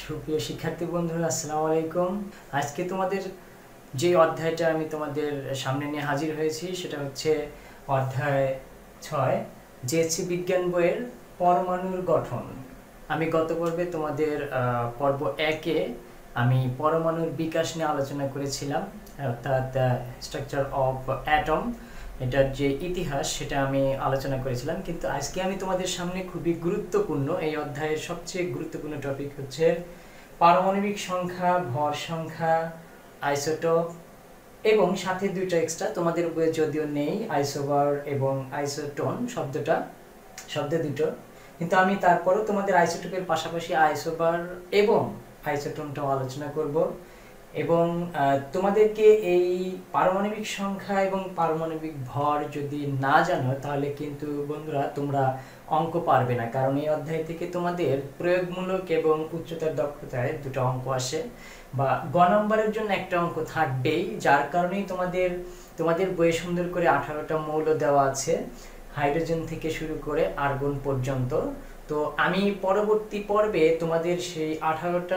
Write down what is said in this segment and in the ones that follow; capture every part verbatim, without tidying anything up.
সুপ্রিয় শিক্ষার্থী বন্ধুরা, আসসালামু আলাইকুম। আজকে তোমাদের যে অধ্যায়টা আমি তোমাদের সামনে নিয়ে হাজির হয়েছি সেটা হচ্ছে অধ্যায় ছয়, জেএসসি বিজ্ঞান বইয়ের পরমাণুর গঠন। আমি গত পর্বে তোমাদের পর্ব একে আমি পরমাণুর বিকাশ নিয়ে আলোচনা করেছিলাম, অর্থাৎ স্ট্রাকচার অফ অ্যাটম, এটার যে ইতিহাস সেটা আমি আলোচনা করেছিলাম। কিন্তু আজকে আমি তোমাদের সামনে খুবই গুরুত্বপূর্ণ, এই অধ্যায়ের সবচেয়ে গুরুত্বপূর্ণ টপিক হচ্ছে পারমাণবিক সংখ্যা, ভর সংখ্যা, আইসোটোপ এবং সাথে দুইটা এক্সট্রা তোমাদের বইয়ে যদিও নেই, আইসোবার এবং আইসোটোন শব্দটা, শব্দ দুটো, কিন্তু আমি তারপরও তোমাদের আইসোটোপের পাশাপাশি আইসোবার এবং আইসোটোনটাও আলোচনা করব। এবং তোমাদেরকে এই পারমাণবিক সংখ্যা এবং পারমাণবিক ভর যদি না জানো তাহলে কিন্তু বন্ধুরা তোমরা অঙ্ক পারবে না, কারণ এই অধ্যায় থেকে তোমাদের প্রয়োগমূলক এবং উচ্চতর দক্ষতায় দুটো অঙ্ক আসে, বা গ নম্বরের জন্য একটা অঙ্ক থাকবেই, যার কারণেই তোমাদের তোমাদের বইয়ে সুন্দর করে আঠারোটা মৌল দেওয়া আছে, হাইড্রোজেন থেকে শুরু করে আর্গন পর্যন্ত। তো আমি পরবর্তী পর্বে তোমাদের সেই আঠারোটা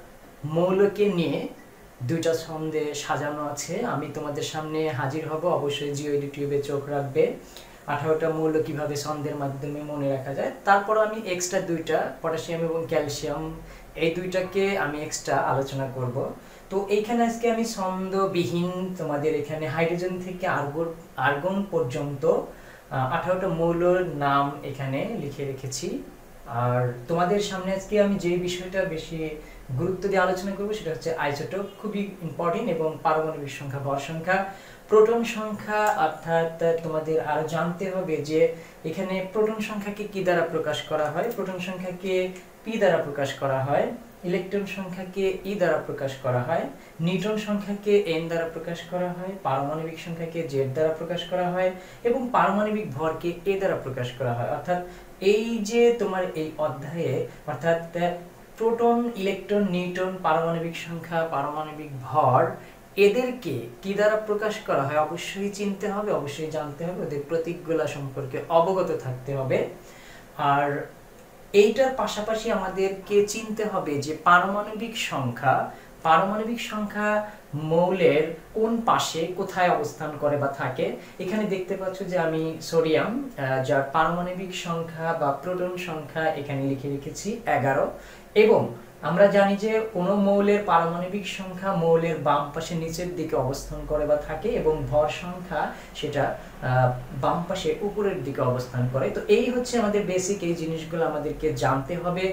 মৌলকে নিয়ে দুইটা ছন্দে সাজানো আছে, আমি তোমাদের সামনে হাজির হব। অবশ্যই জিও ইউটিউবে চোখ রাখবে, আঠারোটা মৌল কিভাবে ছন্দের মাধ্যমে মনে রাখা যায়। তারপর আমি এক্সট্রা দুইটা পটাশিয়াম এবং ক্যালসিয়াম, এই দুইটাকে আমি এক্সট্রা আলোচনা করব। তো এইখানে আজকে আমি ছন্দবিহীন তোমাদের এখানে হাইড্রোজেন থেকে আর্গন আর্গন পর্যন্ত আঠারোটা মৌলের নাম এখানে লিখে রেখেছি। আর তোমাদের সামনে আজকে আমি যে বিষয়টা বেশি গুরুত্ব দিয়ে আলোচনা করব সেটা হচ্ছে আইসোটোপ, খুবই ইম্পর্টেন্ট, এবং পারমাণবিক সংখ্যা, ভর সংখ্যা, প্রোটন সংখ্যা। অর্থাৎ তোমাদের আরো জানতে হবে যে এখানে প্রোটন সংখ্যাকে কি দ্বারা প্রকাশ করা হয়, প্রোটন সংখ্যাকে পি দ্বারা প্রকাশ করা হয়, ইলেকট্রন সংখ্যাকে ই দ্বারা প্রকাশ করা হয়, নিউট্রন সংখ্যাকে এন দ্বারা প্রকাশ করা হয়, পারমাণবিক সংখ্যাকে জেড দ্বারা প্রকাশ করা হয় এবং পারমাণবিক ভরকে এ দ্বারা প্রকাশ করা হয়। অর্থাৎ এই যে তোমার এই অধ্যায়ে অর্থাৎ প্রোটন, ইলেকট্রন, নিউট্রন, পারমাণবিক সংখ্যা, পারমাণবিক ভর, এদেরকে কি দ্বারা প্রকাশ করা হয় অবশ্যই চিনতে হবে, অবশ্যই জানতে হবে, ওদের প্রতীকগুলা সম্পর্কে অবগত থাকতে হবে। আর এইটার পাশাপাশি আমাদেরকে চিনতে হবে যে পারমাণবিক সংখ্যা, পারমাণবিক সংখ্যা মৌলের কোন পাশে কোথায় অবস্থান করে বা থাকে। এখানে দেখতে পাচ্ছ যে আমি সোডিয়াম, যার পারমাণবিক সংখ্যা বা প্রোটন সংখ্যা এখানে লিখে রেখেছি এগারো, এবং আমরা জানি যে কোন মৌলের পারমাণবিক সংখ্যা মৌলের বাম পাশে নিচের দিকে অবস্থান করে বা থাকে, এবং ভর সংখ্যা সেটা বাম পাশে উপরের দিকে অবস্থান করে। তো এই হচ্ছে আমাদের বেসিক, এই জিনিসগুলো আমাদেরকে জানতে হবে,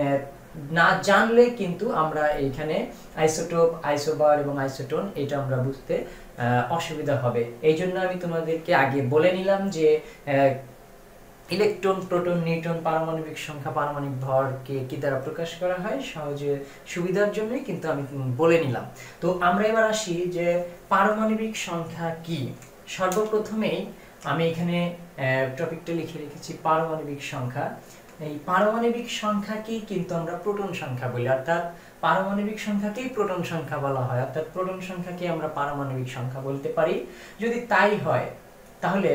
না জানলে কিন্তু আমরা এইখানে আইসোটোপ, আইসোবার এবং আইসোটোন এটা আমরা বুঝতে অসুবিধা হবে। এই জন্য আমি তোমাদেরকে আগে বলে নিলাম যে ইলেকট্রন, প্রোটন, নিউট্রন, পারমাণবিক সংখ্যা, পারমাণবিক ভরকে কি দ্বারা প্রকাশ করা হয়, সহজে সুবিধার জন্যই কিন্তু আমি বলে নিলাম। তো আমরা এবার আসি যে পারমাণবিক সংখ্যা কি। সর্বপ্রথমেই আমি এখানে টপিকটা লিখে রেখেছি পারমাণবিক সংখ্যা। এই পারমাণবিক সংখ্যাকেই কিন্তু আমরা প্রোটন সংখ্যা বলি, অর্থাৎ পারমাণবিক সংখ্যাকেই প্রোটন সংখ্যা বলা হয়, অর্থাৎ প্রোটন সংখ্যাকে আমরা পারমাণবিক সংখ্যা বলতে পারি। যদি তাই হয় তাহলে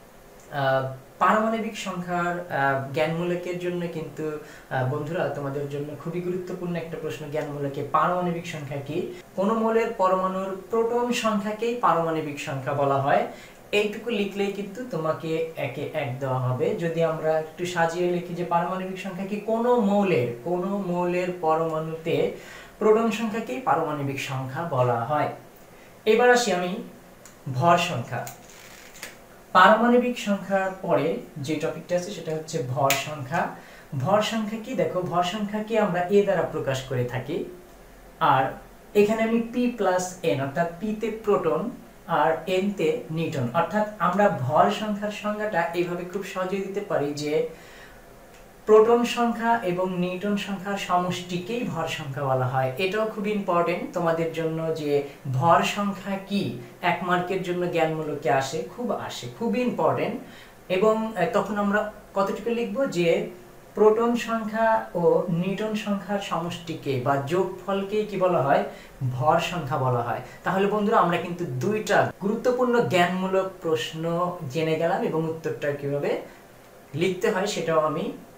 পারমাণবিক সংখ্যার জ্ঞানমূলকের জন্য কিন্তু বন্ধুরা তোমাদের জন্য খুবই গুরুত্বপূর্ণ একটা প্রশ্ন, জ্ঞানমূলকে পারমাণবিক সংখ্যা কি। কোন মৌলের পরমাণুর প্রোটন সংখ্যাকেই পারমাণবিক সংখ্যা বলা হয়, এইটুকু লিখলেই কিন্তু তোমাকে একে এক দেওয়া হবে। যদি আমরা একটু সাজিয়ে লিখি যে পারমাণবিক সংখ্যা কি, কোন মৌলের কোন মৌলের পরমাণুতে প্রোটন সংখ্যাকেই পারমাণবিক সংখ্যা বলা হয়। এবার আসি আমি ভর সংখ্যা। পারমাণবিক সংখ্যার পরে যে টপিকটা আছে সেটা হচ্ছে ভর সংখ্যা। ভর সংখ্যা কি, দেখো ভর সংখ্যাকে আমরা এ দ্বারা প্রকাশ করে থাকি, আর এখানে আমি পি প্লাস এন, অর্থাৎ পি তে প্রোটন আর এন তে নিউট্রন। অর্থাৎ আমরা ভর সংখ্যার সংজ্ঞাটা এইভাবে খুব সহজে দিতে পারি যে প্রোটন সংখ্যা এবং নিউট্রন সংখ্যার সমষ্টিকেই ভর সংখ্যা বলা হয়। এটাও খুব ইম্পর্টেন্ট তোমাদের জন্য যে ভর সংখ্যা কি, এক মার্কের জন্য জ্ঞানমূলকে আসে, খুব আসে, খুবই ইম্পর্টেন্ট। এবং তখন আমরা কতটুকু লিখবো যে প্রোটন সংখ্যা ও নিউট্রন সংখ্যার সমষ্টিকে বা যোগফলকে কি বলা হয়, ভর সংখ্যা বলা হয়। তাহলে বন্ধুরা আমরা কিন্তু দুইটা গুরুত্বপূর্ণ জ্ঞানমূলক প্রশ্ন জেনে গেলাম, এবং উত্তরটা কিভাবে লিখতে হয় সেটাও আমি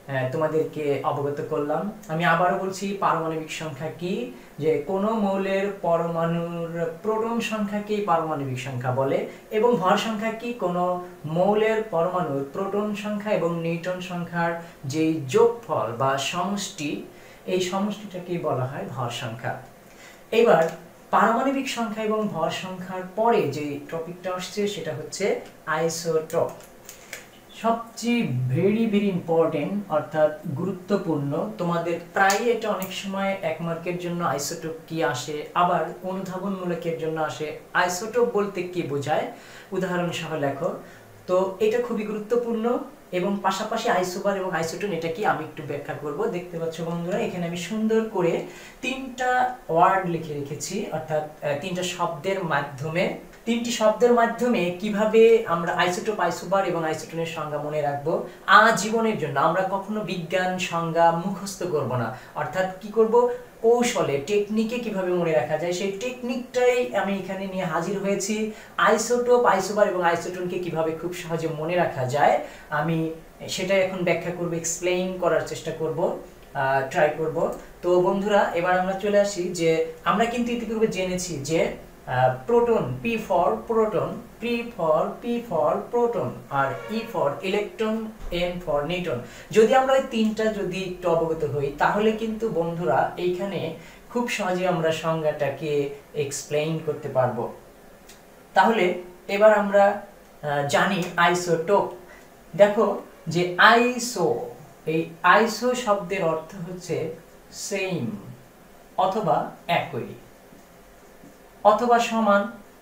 তোমাদেরকে অবগত করলাম। আমি আবারও বলছি, পারমাণবিক সংখ্যা কি, যে কোনো মৌলের পরমাণুর প্রোটন সংখ্যাকেই পারমাণবিক সংখ্যা বলে, এবং ভর সংখ্যা কি, কোনো মৌলের পরমাণুর প্রোটন সংখ্যা এবং নিউট্রন সংখ্যার যে যোগফল বা সমষ্টি, এই সমষ্টিটাকেই বলা হয় ভর সংখ্যা। এবার পারমাণবিক সংখ্যা এবং ভর সংখ্যার পরে যে টপিকটা আসছে সেটা হচ্ছে আইসোটোপ। সবচেয়ে ভেরি ভেরি ইম্পর্টেন্ট, অর্থাৎ গুরুত্বপূর্ণ। তোমাদের প্রায় এটা অনেক সময় এক মার্কের জন্য আইসোটোপ কি আসে, আবার অনুধাবনমূলকের জন্য আসে আইসোটোপ বলতে কি বোঝায়, উদাহরণ সহ লেখো। তো এটা খুবই গুরুত্বপূর্ণ, এবং পাশাপাশি আইসোবার এবং আইসোটোন এটা কি আমি একটু ব্যাখ্যা করব। দেখতে পাচ্ছ বন্ধুরা, এখানে আমি সুন্দর করে তিনটা ওয়ার্ড লিখে রেখেছি, অর্থাৎ তিনটা শব্দের মাধ্যমে তিনটি শব্দের মাধ্যমে কিভাবে আমরা আইসোটোপ, আইসোবার এবং আইসোটোনের সংজ্ঞা মনে রাখবো আজীবনের জন্য। আমরা কখনো বিজ্ঞান সংজ্ঞা মুখস্থ করব না, অর্থাৎ কি করব, কৌশলে, টেকনিকে কিভাবে মনে রাখা যায় সেই টেকনিকটাই আমি এখানে নিয়ে হাজির হয়েছি। আইসোটোপ, আইসোবার এবং আইসোটোনকে কিভাবে খুব সহজে মনে রাখা যায় আমি সেটাই এখন ব্যাখ্যা করব, এক্সপ্লেইন করার চেষ্টা করব, ট্রাই করব। তো বন্ধুরা, এবার আমরা চলে আসি যে আমরা কিন্তু ইতিপূর্বে জেনেছি যে proton, P for proton, P for P for proton, আর E for electron, N for neutron. যদি আমরা এই তিনটা যদি একটু অবগত হই তাহলে কিন্তু বন্ধুরা এইখানে খুব সহজে আমরা সংজ্ঞাটাকে এক্সপ্লেইন করতে পারবো। তাহলে এবার আমরা জানি আইসোটোপ। দেখো যে আইসো, এই আইসো শব্দের অর্থ হচ্ছে সেম অথবা একই অথবা সমান,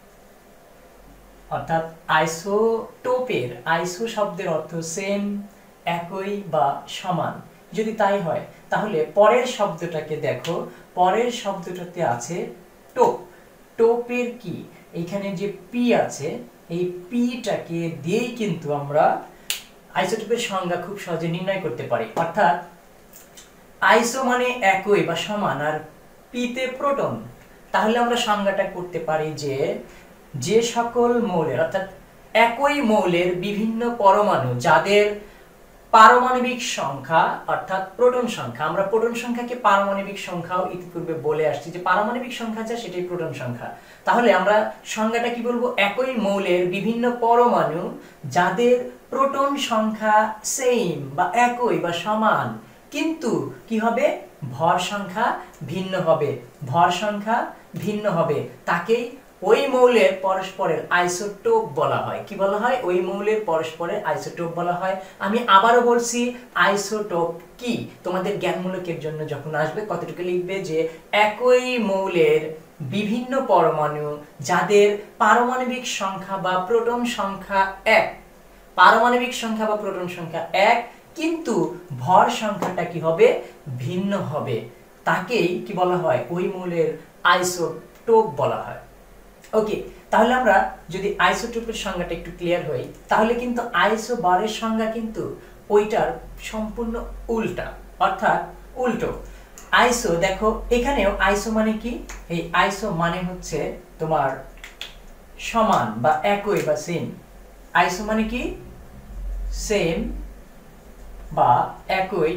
অর্থাৎ আইসোটোপের আইসো শব্দের অর্থ সেম, একই বা সমান। যদি তাই হয় তাহলে পরের শব্দটাকে দেখো, পরের শব্দটাতে আছে টোপ। টোপের কি, এখানে যে পি আছে, এই পিটাকে দিয়েই কিন্তু আমরা আইসোটোপের সংজ্ঞা খুব সহজে নির্ণয় করতে পারি। অর্থাৎ আইসো মানে একই বা সমান, আর পিতে প্রোটন। তাহলে আমরা সংজ্ঞাটা করতে পারি যে যে সকল মৌলের, অর্থাৎ একই মৌলের বিভিন্ন পরমাণু যাদের পারমাণবিক সংখ্যা অর্থাৎ প্রোটন সংখ্যা, আমরা প্রোটন সংখ্যাকে পারমাণবিক সংখ্যাও ইতিপূর্বে বলে আসছি, যে পারমাণবিক সংখ্যা যা সেটাই প্রোটন সংখ্যা। তাহলে আমরা সংজ্ঞাটা কি বলবো, একই মৌলের বিভিন্ন পরমাণু যাদের প্রোটন সংখ্যা সেম বা একই বা সমান, কিন্তু কি হবে, ভর সংখ্যা ভিন্ন হবে, ভর সংখ্যা ভিন্ন হবে, তাকেই ওই মৌলের পরস্পরের আইসোটোপ বলা হয়। কি বলা হয়, ওই মৌলের পরস্পরের আইসোটোপ বলা হয়। আমি আবারও বলছি, আইসোটোপ কি, তোমাদের জ্ঞানমূলকের জন্য যখন আসবে কতটুকু লিখবে যে একই মৌলের বিভিন্ন পরমাণু যাদের পারমাণবিক সংখ্যা বা প্রোটন সংখ্যা এক, পারমাণবিক সংখ্যা বা প্রোটন সংখ্যা এক, কিন্তু ভর সংখ্যাটা কি হবে, ভিন্ন হবে, তাকেই কি বলা হয়, ওই মৌলের আইসোটোপ বলা হয়। ওকে, তাহলে আমরা যদি আইসোটোপের সংজ্ঞাটা একটু ক্লিয়ার হই, তাহলে কিন্তু আইসোবারের সংজ্ঞা কিন্তু ওইটার সম্পূর্ণ উল্টা, অর্থাৎ উল্টো। আইসো দেখো, এখানেও আইসো মানে কি, এই আইসো মানে হচ্ছে তোমার সমান বা একই বা সেম। আইসো মানে কি, সেম বা একই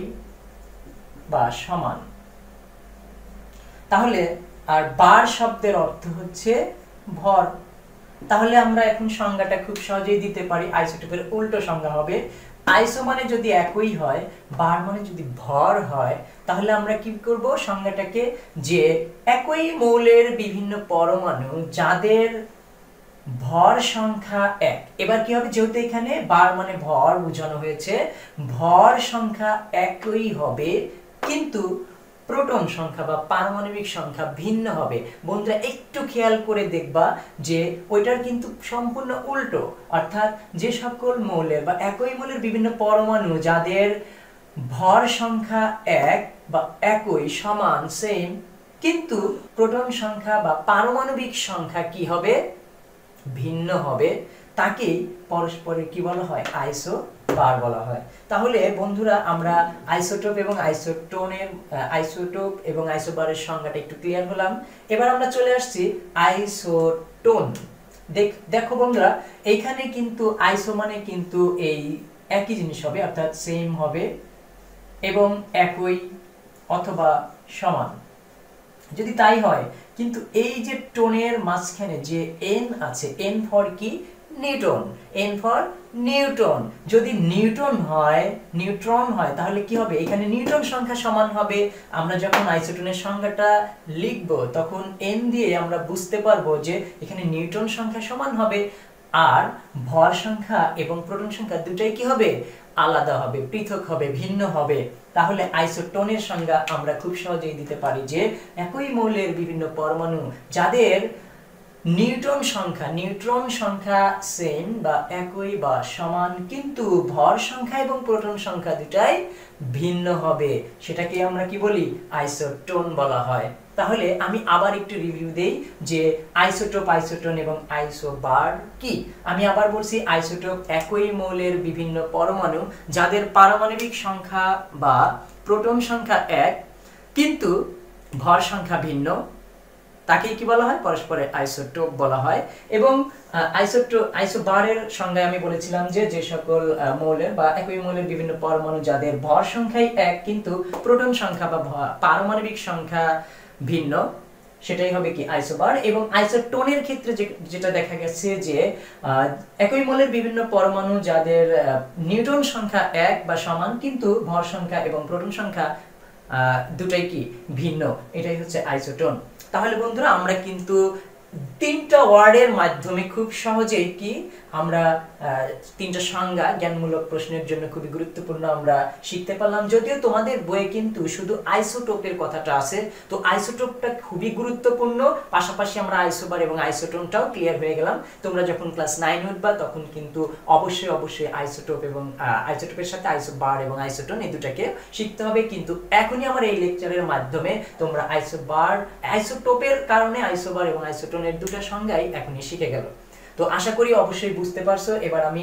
বা সমান। তাহলে আর বার শব্দের অর্থ হচ্ছে ভর। তাহলে আমরা এখন সংজ্ঞাটা খুব সহজেই দিতে পারি, আইসোটোপের উল্টো সংজ্ঞা হবে, আইসো মানে যদি একই হয়, বার মানে যদি ভর হয়, তাহলে আমরা কি করব, সংজ্ঞাটাকে যে একই মৌলের বিভিন্ন পরমাণু যাদের ভর সংখ্যা এক। এবার কি হবে, যেহেতু এখানে বার মানে ভর বোঝানো হয়েছে, ভর সংখ্যা একই হবে কিন্তু প্রোটন সংখ্যা বা পারমাণবিক সংখ্যা ভিন্ন হবে। বন্ধুরা একটু খেয়াল করে দেখবা যে ওইটার কিন্তু সম্পূর্ণ উল্টো, অর্থাৎ যে সকল মৌলের বা একই মৌলের বিভিন্ন পরমাণু যাদের ভর সংখ্যা এক বা একই সমান সেম, কিন্তু প্রোটন সংখ্যা বা পারমাণবিক সংখ্যা কি হবে, ভিন্ন হবে, তাকেই পরস্পরের কি বলা হয়, আইসোবার বলা হয়। তাহলে বন্ধুরা আমরা আইসোটোপ এবং আইসোটোনের আইসোটোপ এবং আইসোবারের সংজ্ঞাটা একটু ক্লিয়ার হলাম। এবার আমরা চলে আসছি আইসোটোন। দেখ দেখো বন্ধুরা, এইখানে কিন্তু আইসো মানে কিন্তু এই একই জিনিস হবে, অর্থাৎ সেম হবে, এবং একই অথবা সমান। যদি তাই হয়, কিন্তু এই যে টোনের মাঝখানে যে এন আছে, এন ফর কি? নিউটন। N for Newton. যদি নিউটন হয়, নিউট্রন হয়, তাহলে কি হবে? এখানে নিউটন সংখ্যা সমান হবে। আমরা যখন আইসোটোনের সংখ্যাটা লিখব তখন এন দিয়ে আমরা বুঝতে পারবো যে এখানে নিউটন সংখ্যা সমান হবে, আর ভর সংখ্যা এবং প্রোটন সংখ্যা দুটাই কি হবে? আলাদা হবে, পৃথক হবে, ভিন্ন হবে। তাহলে আইসোটোনের সংজ্ঞা আমরা খুব সহজেই দিতে পারি যে একই মৌলের বিভিন্ন পরমাণু যাদের নিউটন সংখ্যা নিউট্রন সংখ্যা সেম বা একই বা সমান, কিন্তু ভর সংখ্যা এবং প্রোটন সংখ্যা দুটাই ভিন্ন হবে, সেটাকে আমরা কি বলি? আইসোটোন বলা হয়। তাহলে আমি আবার একটু রিভিউ দেই যে আইসোটোপ, আইসোটোন এবং আইসোবার কি। আমি আবার বলছি, আইসোটোপ একই মৌলের বিভিন্ন পরমাণু যাদের পারমাণবিক সংখ্যা বা প্রোটন সংখ্যা এক কিন্তু ভর সংখ্যা ভিন্ন, তাকে কি বলা হয়? পরস্পরের আইসোটোপ বলা হয়। এবং আইসোটোপ আইসোবারের সংজ্ঞায় আমি বলেছিলাম যে যে সকল মৌলের বা একই মৌলের বিভিন্ন পরমাণু যাদের ভর সংখ্যাই এক কিন্তু প্রোটন সংখ্যা বা পারমাণবিক সংখ্যা ভিন্ন, সেটাই হবে কি? আইসোবার। এবং আইসোটোনের ক্ষেত্রে যেটা দেখা গেছে যে একই মৌলের বিভিন্ন পরমাণু যাদের নিউটন সংখ্যা এক বা সমান কিন্তু ভর সংখ্যা এবং প্রোটন সংখ্যা দুটাই কি? ভিন্ন, এটাই হচ্ছে আইসোটোন। তাহলে বন্ধুরা আমরা কিন্তু তিনটা ওয়ার্ডের মাধ্যমে খুব সহজেই কি আমরা তিনটা সংজ্ঞা জ্ঞানমূলক প্রশ্নের জন্য খুবই গুরুত্বপূর্ণ আমরা শিখতে পারলাম। যদিও তোমাদের বইয়ে কিন্তু শুধু আইসোটোপের কথাটা আছে, তো আইসোটোপটা খুবই গুরুত্বপূর্ণ, পাশাপাশি আমরা আইসোবার এবং আইসোটোনটাও ক্লিয়ার হয়ে গেলাম। তোমরা যখন ক্লাস নাইন উঠবা তখন কিন্তু অবশ্যই অবশ্যই আইসোটোপ এবং আইসোটোপের সাথে আইসোবার এবং আইসোটোন এই দুটাকে শিখতে হবে। কিন্তু এখনই আমার এই লেকচারের মাধ্যমে তোমরা আইসোবার আইসোটোপের কারণে আইসোবার এবং আইসোটোনের দুটা সংজ্ঞাই এখনই শিখে গেল। তো আশা করি অবশ্যই বুঝতে পারছো। এবার আমি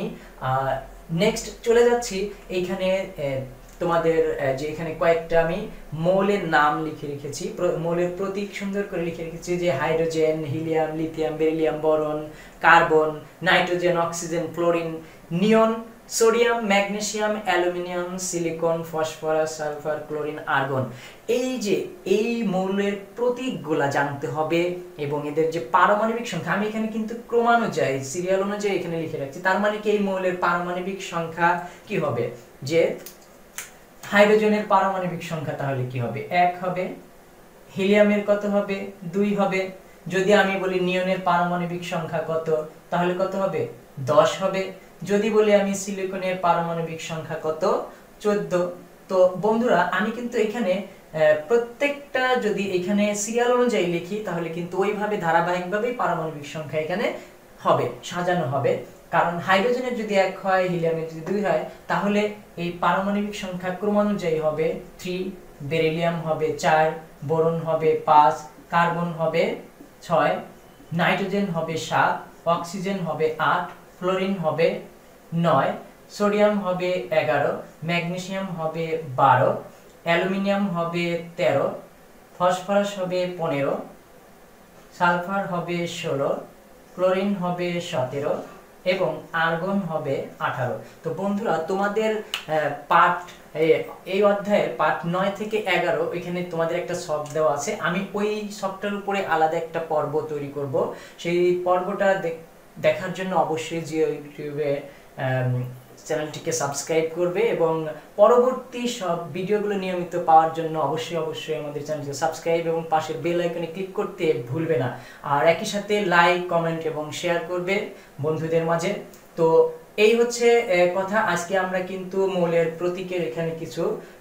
নেক্সট চলে যাচ্ছি। এইখানে তোমাদের যে এখানে কয়েকটা আমি মৌলের নাম লিখে রেখেছি, মৌলের প্রতীক সুন্দর করে লিখে রেখেছি, যে hydrogen, helium, lithium, beryllium, boron, carbon, nitrogen, oxygen, chlorine, neon, sodium, magnesium, aluminium, silicon, phosphorus, sulphur, chlorine, argon. এই যে এই মৌলের প্রতীকগুলা জানতে হবে এবং এদের যে পারমাণবিক সংখ্যা, আমি এখানে কিন্তু ক্রমানুযায়ী সিরিয়াল অনুযায়ী এখানে লিখে রাখছি। তার মানে কি এই মৌলের পারমাণবিক সংখ্যা কি হবে? যে হাইড্রোজেনের পারমাণবিক সংখ্যা তাহলে কি হবে? এক হবে। হিলিয়ামের কত হবে? দুই হবে। যদি আমি বলি নিয়নের পারমাণবিক সংখ্যা কত, তাহলে কত হবে? দশ হবে। যদি বলি আমি সিলিকনের পারমাণবিক সংখ্যা কত, চোদ্দ। তো বন্ধুরা আমি কিন্তু এখানে প্রত্যেকটা যদি এখানে সিরিয়াল অনুযায়ী লিখি তাহলে কিন্তু ওইভাবে ধারাবাহিকভাবেই পারমাণবিক সংখ্যা এখানে হবে, সাজানো হবে। কারণ হাইড্রোজেনের যদি এক হয়, হিলিয়ামের যদি দুই হয়, তাহলে এই পারমাণবিক সংখ্যা ক্রমানুযায়ী হবে থ্রি, বেরিলিয়াম হবে চার, বোরন হবে পাঁচ, কার্বন হবে ছয়, নাইট্রোজেন হবে সাত, অক্সিজেন হবে আট, ফ্লোরিন হবে নয়, সোডিয়াম হবে এগারো, ম্যাগনেসিয়াম হবে বারো, অ্যালুমিনিয়াম হবে তেরো, ফসফরাস হবে পনেরো, সালফার হবে ষোলো, ক্লোরিন হবে সতেরো এবং আর্গন হবে আঠারো। তো বন্ধুরা তোমাদের পার্ট এই অধ্যায়ের পার্ট নয় থেকে এগারো এখানে তোমাদের একটা সব দেওয়া আছে। আমি ওই সবটার উপরে আলাদা একটা পর্ব তৈরি করব। সেই পর্বটা দেখার জন্য অবশ্যই যে ইউটিউবে চ্যানেলটিকে সাবস্ক্রাইব করবে এবং পরবর্তী সব ভিডিওগুলো নিয়মিত পাওয়ার জন্য অবশ্যই অবশ্যই আমাদের চ্যানেলটিকে সাবস্ক্রাইব এবং পাশের বেল আইকনে ক্লিক করতে ভুলবে না। আর একই সাথে লাইক, কমেন্ট এবং শেয়ার করবে বন্ধুদের মাঝে। তো এই হচ্ছে কথা। আজকে আমরা কিন্তু মৌলের প্রতীকের এখানে কিছু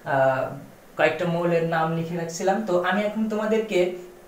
কয়েকটা মৌলের নাম লিখে রাখছিলাম। তো আমি এখন তোমাদেরকে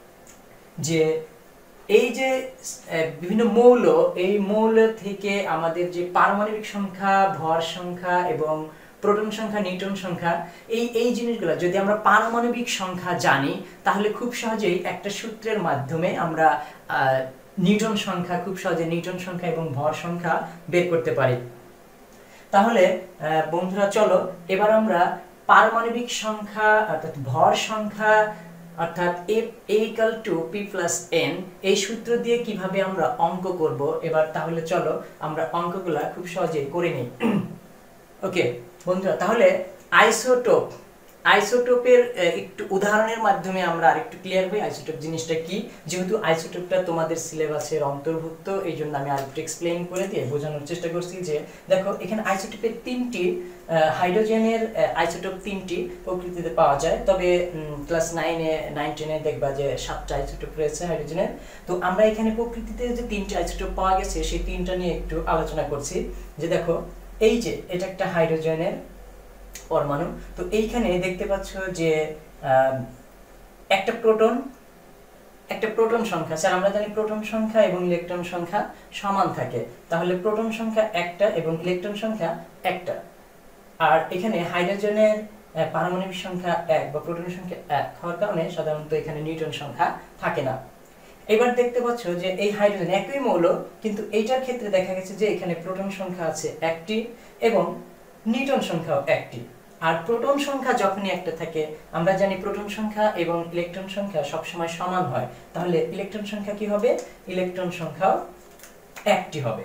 যে এই যে বিভিন্ন মৌল, এই মৌল থেকে আমাদের যে পারমাণবিক সংখ্যা, ভর সংখ্যা এবং প্রোটন সংখ্যা, নিউটন সংখ্যা, এই এই জিনিসগুলো যদি আমরা পারমাণবিক সংখ্যা জানি তাহলে খুব সহজেই একটা সূত্রের মাধ্যমে আমরা নিউটন সংখ্যা খুব সহজে নিউটন সংখ্যা এবং ভর সংখ্যা বের করতে পারি। তাহলে বন্ধুরা চলো এবার আমরা পারমাণবিক সংখ্যা অর্থাৎ ভর সংখ্যা অর্থাৎ F equal to P plus N এই সূত্র দিয়ে কিভাবে আমরা অঙ্ক করব এবার। তাহলে চলো আমরা অঙ্কগুলা খুব সহজে করে নিই। ওকে বন্ধুরা, তাহলে আইসোটোপ আইসোটোপের একটু উদাহরণের মাধ্যমে আমরা আরেকটু ক্লিয়ার হই আইসোটোপ জিনিসটা কি। যেহেতু আইসোটোপটা তোমাদের সিলেবাসের অন্তর্ভুক্ত, এই জন্য আমি আরেকটু এক্সপ্লেইন করে দিয়ে বোঝানোর চেষ্টা করছি। যে দেখো এখানে আইসোটোপের তিনটি হাইড্রোজেনের আইসোটোপ তিনটি প্রকৃতিতে পাওয়া যায়, তবে ক্লাস নাইনে নাইন টেনে দেখবা যে সাতটা আইসোটোপ রয়েছে হাইড্রোজেনের। তো আমরা এখানে প্রকৃতিতে যে তিনটি আইসোটোপ পাওয়া গেছে সেই তিনটা নিয়ে একটু আলোচনা করছি। যে দেখো এই যে এটা একটা হাইড্রোজেনের পরমাণু, তো এইখানে দেখতে পাচ্ছ যে একটা প্রোটন একটা প্রোটন সংখ্যা, স্যার আমরা জানি প্রোটন সংখ্যা এবং ইলেকট্রন সংখ্যা সমান থাকে, তাহলে প্রোটন সংখ্যা একটা এবং ইলেকট্রন সংখ্যা একটা। আর এখানে হাইড্রোজেনের পারমাণবিক সংখ্যা এক বা প্রোটন সংখ্যা এক হওয়ার কারণে সাধারণত এখানে নিউটন সংখ্যা থাকে না। এবার দেখতে পাচ্ছ যে এই হাইড্রোজেন একই মৌল, কিন্তু এইটার ক্ষেত্রে দেখা গেছে যে এখানে প্রোটন সংখ্যা আছে একটি এবং নিউটন সংখ্যাও একটি। আর প্রোটন সংখ্যা যখনই একটা থাকে, আমরা জানি প্রোটন সংখ্যা এবং ইলেকট্রন সংখ্যা সবসময় সমান হয়, তাহলে ইলেকট্রন সংখ্যা কি হবে? ইলেকট্রন সংখ্যাও একটি হবে।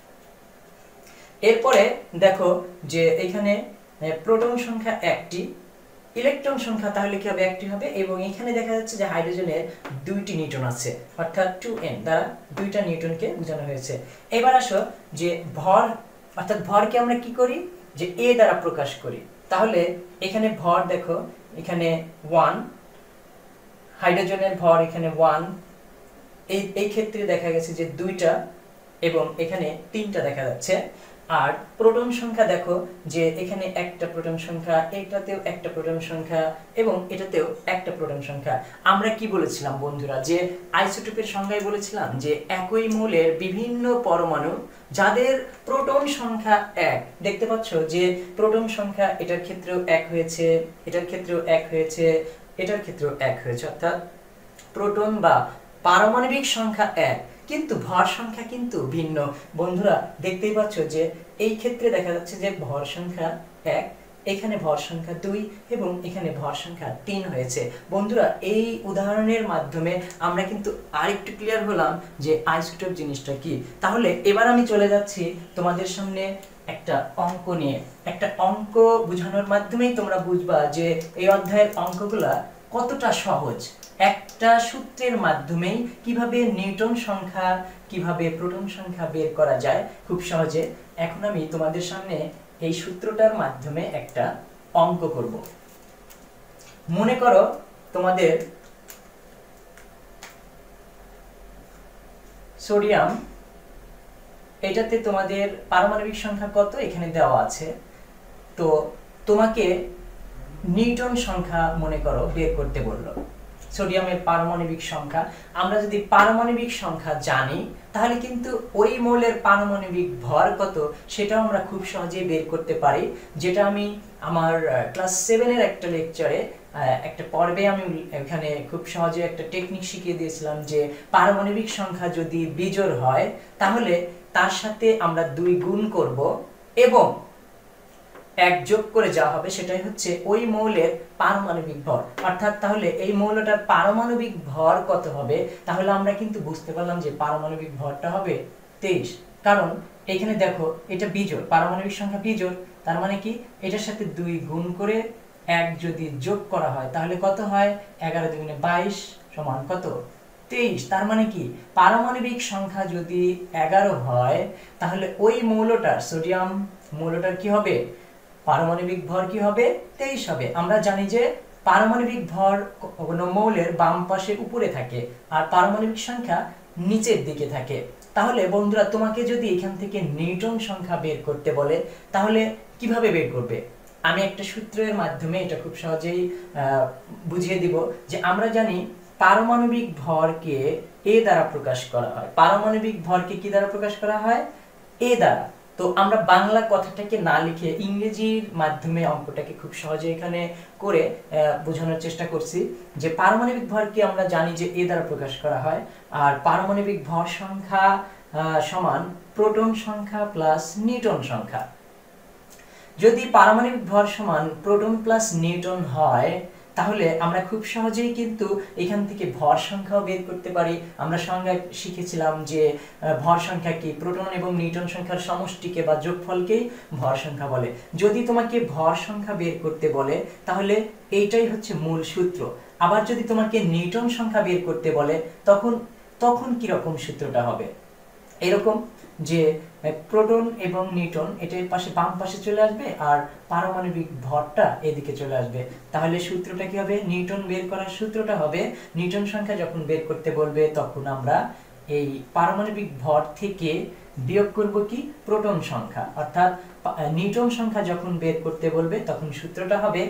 এরপরে দেখো যে এখানে প্রোটন সংখ্যা একটি, ইলেকট্রন সংখ্যা তাহলে কি হবে? একটি হবে। এবং এখানে দেখা যাচ্ছে যে হাইড্রোজেনের দুইটি নিউটন আছে, অর্থাৎ টু এন দ্বারা দুইটা নিউটনকে বোঝানো হয়েছে। এবার আসো যে ভর, অর্থাৎ ভরকে আমরা কি করি? যে এ দ্বারা প্রকাশ করি। তাহলে এখানে ভর দেখো এখানে ওয়ান, হাইড্রোজেনের ভর এখানে ওয়ান, এই এই ক্ষেত্রে দেখা গেছে যে দুইটা এবং এখানে তিনটা দেখা যাচ্ছে। আর প্রোটন সংখ্যা দেখো যে এখানে একটা প্রোটন সংখ্যা, এটাতেও একটা প্রোটন সংখ্যা এবং এটাতেও একটা প্রোটন সংখ্যা। আমরা কি বলেছিলাম বন্ধুরা? যে আইসোটোপের সংজ্ঞায় বলেছিলাম যে একই মৌলের বিভিন্ন পরমাণু যাদের প্রোটন সংখ্যা এক, দেখতে পাচ্ছ যে প্রোটন সংখ্যা এটার ক্ষেত্রেও এক হয়েছে, এটার ক্ষেত্রেও এক হয়েছে, এটার ক্ষেত্রেও এক হয়েছে, অর্থাৎ প্রোটন বা পারমাণবিক সংখ্যা এক, কিন্তু ভর সংখ্যা কিন্তু ভিন্ন। বন্ধুরা দেখতেই পাচ্ছ যে এই ক্ষেত্রে দেখা যাচ্ছে যে ভর সংখ্যা এক, এখানে ভর সংখ্যা দুই এবং এখানে ভর সংখ্যা তিন হয়েছে। বন্ধুরা এই উদাহরণের মাধ্যমে আমরা কিন্তু আরেকটু ক্লিয়ার হলাম যে আইসোটোপ জিনিসটা কি। তাহলে এবার আমি চলে যাচ্ছি তোমাদের সামনে একটা অঙ্ক নিয়ে। একটা অঙ্ক বোঝানোর মাধ্যমেই তোমরা বুঝবা যে এই অধ্যায়ের অঙ্কগুলা কতটা সহজ। একটা সূত্রের মাধ্যমেই কিভাবে নিউটন সংখ্যা, কিভাবে প্রোটন সংখ্যা বের করা যায় খুব সহজে। এখন আমি তোমাদের সামনে এই সূত্রটার মাধ্যমে একটা অঙ্ক করব। মনে করো তোমাদের সোডিয়াম, এটাতে তোমাদের পারমাণবিক সংখ্যা কত এখানে দেওয়া আছে, তো তোমাকে নিউটন সংখ্যা মনে করো বের করতে বললো। সোডিয়ামের পারমাণবিক সংখ্যা, আমরা যদি পারমাণবিক সংখ্যা জানি তাহলে কিন্তু ওই মৌলের পারমাণবিক ভর কত সেটাও আমরা খুব সহজেই বের করতে পারি। যেটা আমি আমার ক্লাস সেভেনের একটা লেকচারে একটা পর্বে আমি এখানে খুব সহজে একটা টেকনিক শিখিয়ে দিয়েছিলাম যে পারমাণবিক সংখ্যা যদি বিজোড় হয় তাহলে তার সাথে আমরা দুই গুণ করব এবং এক যোগ করে যা হবে সেটাই হচ্ছে ওই মৌলের পারমাণবিক ভর। অর্থাৎ তাহলে এই মৌলটার পারমাণবিক ভর কত হবে, তাহলে আমরা কিন্তু বুঝতে পারলাম যে পারমাণবিক ভরটা হবে তেইশ। কারণ এখানে দেখো এটা বিজোড়, পারমাণবিক সংখ্যা বিজোড়, তার মানে কি এটার সাথে দুই গুণ করে এক যদি যোগ করা হয় তাহলে কত হয়? এগারো দুগুণে বাইশ সমান কত? তেইশ। তার মানে কি পারমাণবিক সংখ্যা যদি এগারো হয় তাহলে ওই মৌলটার, সোডিয়াম মৌলটার কি হবে? পারমাণবিক ভর কি হবে? তেইশ হবে। আমরা জানি যে পারমাণবিক ভর কোনো মৌলের বাম পাশে উপরে থাকে আর পারমাণবিক সংখ্যা নিচের দিকে থাকে। তাহলে বন্ধুরা তোমাকে যদি এখান থেকে নিউটন সংখ্যা বের করতে বলে তাহলে কিভাবে বের করবে? আমি একটা সূত্রের মাধ্যমে এটা খুব সহজেই বুঝিয়ে দিব। যে আমরা জানি পারমাণবিক ভরকে এ দ্বারা প্রকাশ করা হয়। পারমাণবিক ভরকে কি দ্বারা প্রকাশ করা হয়? এ দ্বারা। তো আমরা বাংলা কথাটাকে না লিখে ইংরেজির মাধ্যমে অঙ্কটাকে খুব সহজে এখানে করে বোঝানোর চেষ্টা করছি। যে পারমাণবিক ভরকে আমরা জানি যে এ দ্বারা প্রকাশ করা হয়, আর পারমাণবিক ভর সংখ্যা সমান প্রোটন সংখ্যা প্লাস নিউটন সংখ্যা। যদি পারমাণবিক ভর সমান প্রোটন প্লাস নিউটন হয় তাহলে আমরা খুব সহজেই কিন্তু এখান থেকে ভর সংখ্যাও বের করতে পারি। আমরা সংজ্ঞায় শিখেছিলাম যে ভর সংখ্যা কি, প্রোটন এবং নিউট্রন সংখ্যার সমষ্টিকে বা যোগফলকেই ভর সংখ্যা বলে। যদি তোমাকে ভর সংখ্যা বের করতে বলে তাহলে এইটাই হচ্ছে মূল সূত্র। আবার যদি তোমাকে নিউটন সংখ্যা বের করতে বলে তখন তখন কি রকম সূত্রটা হবে, এরকম যে প্রোটন এবং নিউট্রন এটার পাশে বাম পাশে চলে আসবে আর পারমাণবিক ভরটা এদিকে চলে আসবে। তাহলে সূত্রটা কি হবে, নিউটন বের করার সূত্রটা হবে, নিউটন সংখ্যা যখন বের করতে বলবে তখন আমরা এই পারমাণবিক ভর থেকে বিয়োগ করব কি, প্রোটন সংখ্যা। অর্থাৎ নিউটন সংখ্যা যখন বের করতে বলবে তখন সূত্রটা হবে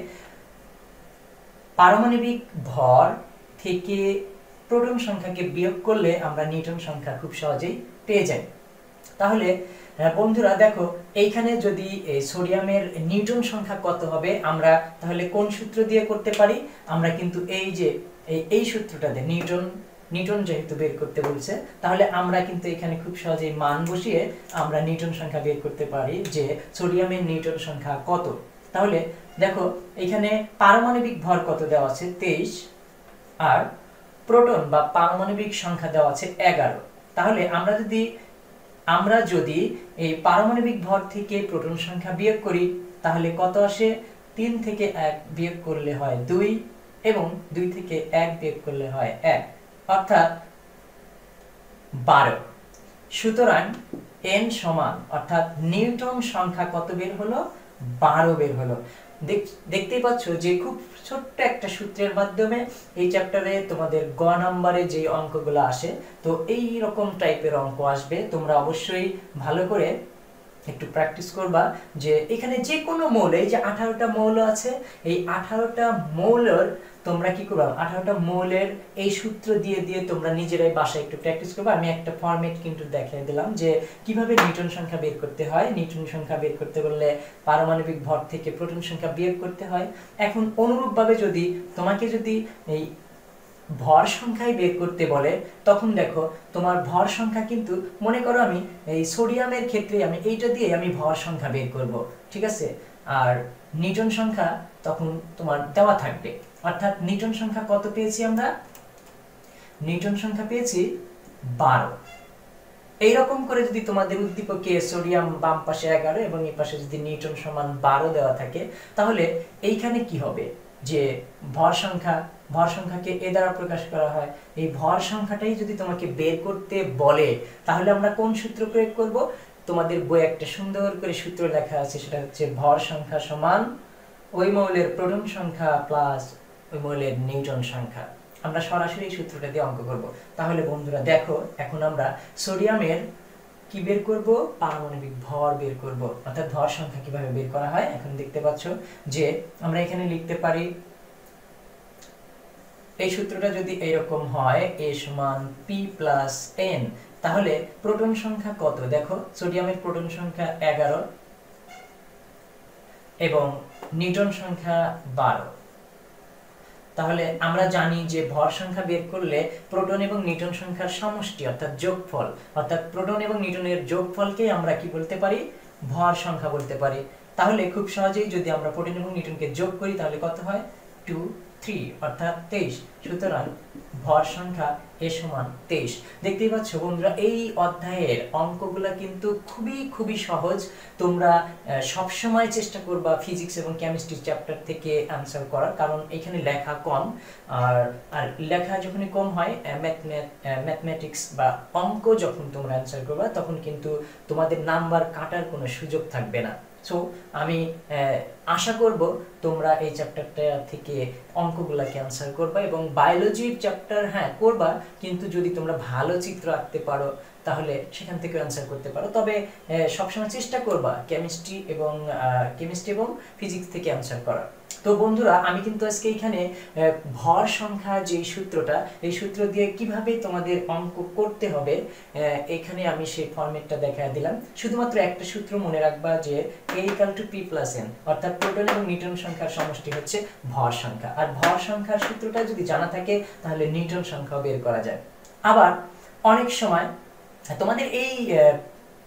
পারমাণবিক ভর থেকে প্রোটন সংখ্যাকে বিয়োগ করলে আমরা নিউটন সংখ্যা খুব সহজেই পেয়ে যাই। তাহলে বন্ধুরা দেখো, এইখানে যদি সোডিয়ামের নিউটন সংখ্যা কত হবে আমরা তাহলে কোন সূত্র দিয়ে করতে পারি, আমরা কিন্তু এই যে এই সূত্রটা দিয়ে নিউটন নিউটন যেহেতু বের করতে বলছে তাহলে আমরা কিন্তু এখানে খুব সহজেই মান বসিয়ে আমরা নিউটন সংখ্যা বের করতে পারি যে সোডিয়ামের নিউটন সংখ্যা কত। তাহলে দেখো এখানে পারমাণবিক ভর কত দেওয়া আছে তেইশ, আর প্রোটন বা পারমাণবিক সংখ্যা দেওয়া আছে এগারো। তাহলে আমরা যদি আমরা যদি এই পারমাণবিক ভর থেকে প্রোটন সংখ্যা বিয়োগ করি তাহলে কত আসে, তিন থেকে এক বিয়োগ করলে হয় দুই এবং দুই থেকে এক বিয়োগ করলে হয় এক, অর্থাৎ বারো। সুতরাং n সমান অর্থাৎ নিউটন সংখ্যা কত বের হলো, বারো বের হলো। দেখতেই পাচ্ছ যে খুব ছোট্ট একটা সূত্রের মাধ্যমে এই চ্যাপ্টারে তোমাদের গ নাম্বারে যে অঙ্কগুলো আসে, তো এই রকম টাইপের অঙ্ক আসবে। তোমরা অবশ্যই ভালো করে একটু প্র্যাকটিস করবা যে এখানে যে কোনো মৌল, এই যে আঠারোটা মৌল আছে, এই আঠারোটা মৌলের তোমরা কি করবা, আঠারোটা মৌলের এই সূত্র দিয়ে দিয়ে তোমরা নিজেরাই বাসায় একটু প্র্যাকটিস করবা। আমি একটা ফরম্যাট কিন্তু দেখিয়ে দিলাম যে কিভাবে নিউটন সংখ্যা বের করতে হয়। নিউটন সংখ্যা বের করতে বললে পারমাণবিক ভর থেকে প্রোটন সংখ্যা বিয়োগ করতে হয়। এখন অনুরূপভাবে যদি তোমাকে যদি এই ভর সংখ্যায় বের করতে বলে তখন দেখো তোমার ভর সংখ্যা কিন্তু মনে করো আমি এই সোডিয়ামের ক্ষেত্রে আমি এইটা দিয়ে আমি ভর সংখ্যা বের করব, ঠিক আছে, আর নিউটন সংখ্যা তখন তোমার দেওয়া থাকবে। অর্থাৎ নিউটন সংখ্যা কত পেয়েছি আমরা, নিউটন সংখ্যা পেয়েছি বারো। এইরকম করে যদি তোমাদের উদ্দীপকে সোডিয়াম বাম পাশে এগারো এবং এই পাশে যদি নিউটন সমান বারো দেওয়া থাকে তাহলে এইখানে কি হবে যে ভর সংখ্যা, ভর সংখ্যাকে এ দ্বারা প্রকাশ করা হয়। এই ভর সংখ্যাটাই যদি তোমাকে বের করতে বলে তাহলে আমরা কোন সূত্র প্রয়োগ করব, তোমাদের বইয়ে একটা সুন্দর করে সূত্র লেখা আছে, সেটা হচ্ছে ভর সংখ্যা সমান ওই মৌলের প্রোটন সংখ্যা প্লাস ওই মৌলের নিউটন সংখ্যা। আমরা সরাসরি এই সূত্রটা দিয়ে অঙ্ক করব। তাহলে বন্ধুরা দেখো এখন আমরা সোডিয়ামের কি বের করব, পারমাণবিক ভর বের করব। অর্থাৎ ভর সংখ্যা কিভাবে বের করা হয় এখন দেখতে পাচ্ছ যে আমরা এখানে লিখতে পারি এই সূত্রটা যদি এরকম হয় a সমান p প্লাস n, তাহলে প্রোটন সংখ্যা কত, দেখো সোডিয়ামের প্রোটন সংখ্যা এগারো এবং নিউটন সংখ্যা বারো। তাহলে আমরা জানি যে ভর সংখ্যা বের করলে প্রোটন এবং নিউটন সংখ্যার সমষ্টি অর্থাৎ যোগফল, অর্থাৎ প্রোটন এবং নিউটনের যোগফলকে আমরা কি বলতে পারি, ভর সংখ্যা বলতে পারি। তাহলে খুব সহজেই যদি আমরা প্রোটন এবং নিউটনকে যোগ করি তাহলে কত হয়, টু থ্রি অর্থাৎ তেইশ। সুতরাং ভর সংখ্যা এ সমান তেইশ। দেখতেই পাচ্ছ বন্ধুরা এই অধ্যায়ের অঙ্কগুলা কিন্তু খুবই খুবই সহজ। তোমরা সব সময় চেষ্টা করবা ফিজিক্স এবং কেমিস্ট্রি চ্যাপ্টার থেকে অ্যানসার করার, কারণ এখানে লেখা কম, আর আর লেখা যখনই কম হয় ম্যাথমেটিক্স বা অঙ্ক যখন তোমরা অ্যানসার করবা তখন কিন্তু তোমাদের নাম্বার কাটার কোনো সুযোগ থাকবে না। সো আমি আশা করব তোমরা এই চ্যাপ্টারটা থেকে অঙ্কগুলোকে অ্যানসার করবা এবং বায়োলজির চ্যাপ্টার হ্যাঁ করবা, কিন্তু যদি তোমরা ভালো চিত্র আঁকতে পারো তাহলে সেখান থেকে অ্যানসার করতে পারো। তবে সবসময় চেষ্টা করবা কেমিস্ট্রি এবং কেমিস্ট্রি এবং ফিজিক্স থেকে অ্যানসার করার। তো বন্ধুরা আমি কিন্তু আজকে এখানে ভর সংখ্যা যে সূত্রটা, এই সূত্র দিয়ে কিভাবে তোমাদের অঙ্ক করতে হবে এখানে আমি সেই ফরম্যাটটা দেখায় দিলাম। শুধুমাত্র একটা সূত্র মনে রাখবা যে a equal to p plus n, অর্থাৎ প্রোটন এবং নিউটন সংখ্যার সমষ্টি হচ্ছে ভর সংখ্যা। আর ভর সংখ্যার সূত্রটা যদি জানা থাকে তাহলে নিউটন সংখ্যাও বের করা যায়। আবার অনেক সময় তোমাদের এই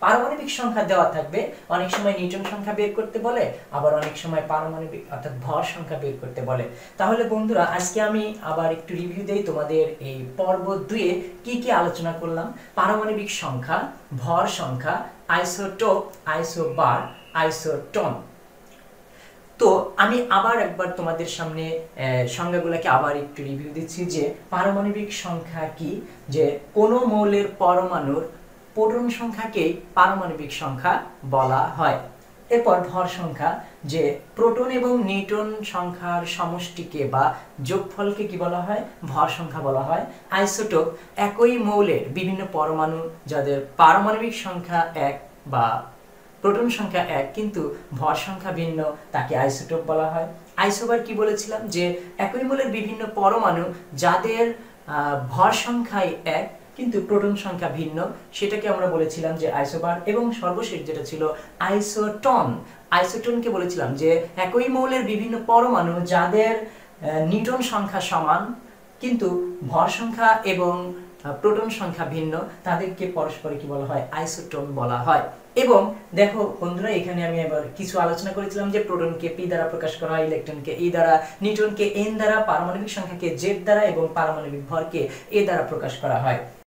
পারমাণবিক সংখ্যা দেওয়া থাকবে, অনেক সময় নিউটন সংখ্যা বের করতে বলে, আবার অনেক সময় পারমাণবিক অর্থাৎ ভর সংখ্যা বের করতে বলে। তাহলে বন্ধুরা আজকে আমি আবার একটু রিভিউ দেই তোমাদের এই পর্ব দুইয়ে কি কি আলোচনা করলাম। পারমাণবিক সংখ্যা, ভর সংখ্যা, আইসোটোপ, আইসোবার, আইসোটন। তো আমি আবার একবার তোমাদের সামনে সংজ্ঞাগুলোকে আবার একটু রিভিউ দিচ্ছি যে পারমাণবিক সংখ্যা কি, যে কোনো মৌলের পরমাণুর প্রোটন সংখ্যাকেই পারমাণবিক সংখ্যা বলা হয়। এরপর ভর সংখ্যা, যে প্রোটন এবং নিউট্রন সংখ্যার সমষ্টিকে বা যোগফলকে কি বলা হয়, ভর সংখ্যা বলা হয়। আইসোটোপ, একই মৌলের বিভিন্ন পরমাণু যাদের পারমাণবিক সংখ্যা এক বা প্রোটন সংখ্যা এক কিন্তু ভর সংখ্যা ভিন্ন, তাকে আইসোটোপ বলা হয়। আইসোবার কি বলেছিলাম, যে একই মৌলের বিভিন্ন পরমাণু যাদের ভর সংখ্যায় এক কিন্তু প্রোটন সংখ্যা ভিন্ন, সেটাকে আমরা বলেছিলাম যে আইসোবার। এবং সর্বশেষ যেটা ছিল আইসোটন, আইসোটনকে বলেছিলাম যে একই মৌলের বিভিন্ন পরমাণু যাদের নিউটন সংখ্যা সমান কিন্তু ভর সংখ্যা এবং প্রোটন সংখ্যা ভিন্ন, তাদেরকে পরস্পরে কি বলা হয়, আইসোটন বলা হয়। এবং দেখো বন্ধুরা, এখানে আমি এবার কিছু আলোচনা করেছিলাম যে প্রোটনকে পি দ্বারা প্রকাশ করা হয়, ইলেকট্রনকে ই দ্বারা, নিউটনকে এন দ্বারা, পারমাণবিক সংখ্যাকে জেড দ্বারা এবং পারমাণবিক ভরকে এ দ্বারা প্রকাশ করা হয়।